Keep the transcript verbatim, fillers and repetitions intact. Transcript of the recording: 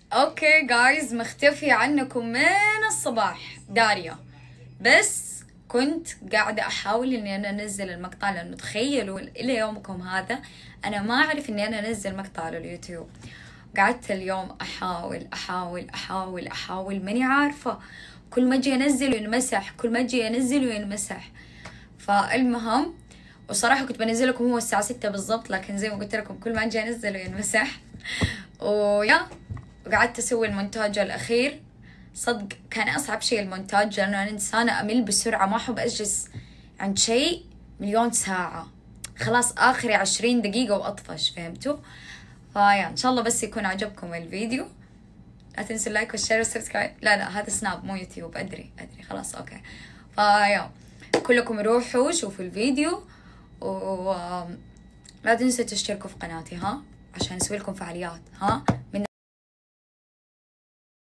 اوكي جايز، مختفية عنكم من الصباح داريا، بس كنت قاعدة احاول اني انا انزل المقطع، لانه تخيلوا الى يومكم هذا انا ما اعرف اني انا انزل مقطع على اليوتيوب. قعدت اليوم احاول احاول احاول احاول ماني عارفة، كل ما اجي انزل وينمسح، كل ما اجي انزل وينمسح. فالمهم، وصراحة كنت بنزل لكم هو الساعة ستة بالضبط، لكن زي ما قلت لكم كل ما اجي انزل وينمسح. ويا وقعدت اسوي المونتاج الاخير. صدق كان اصعب شيء المونتاج، لانه انا انسانة امل بسرعة، ما احب اجلس عند شيء مليون ساعة، خلاص اخري عشرين دقيقة واطفش، فهمتوا؟ فيا ان شاء الله بس يكون عجبكم الفيديو. لا تنسوا اللايك والشير والسبسكرايب. لا لا هذا سناب مو يوتيوب، ادري ادري خلاص اوكي. فيا كلكم روحوا شوفوا الفيديو، و لا تنسوا تشتركوا في قناتي ها، عشان اسوي لكم فعاليات ها من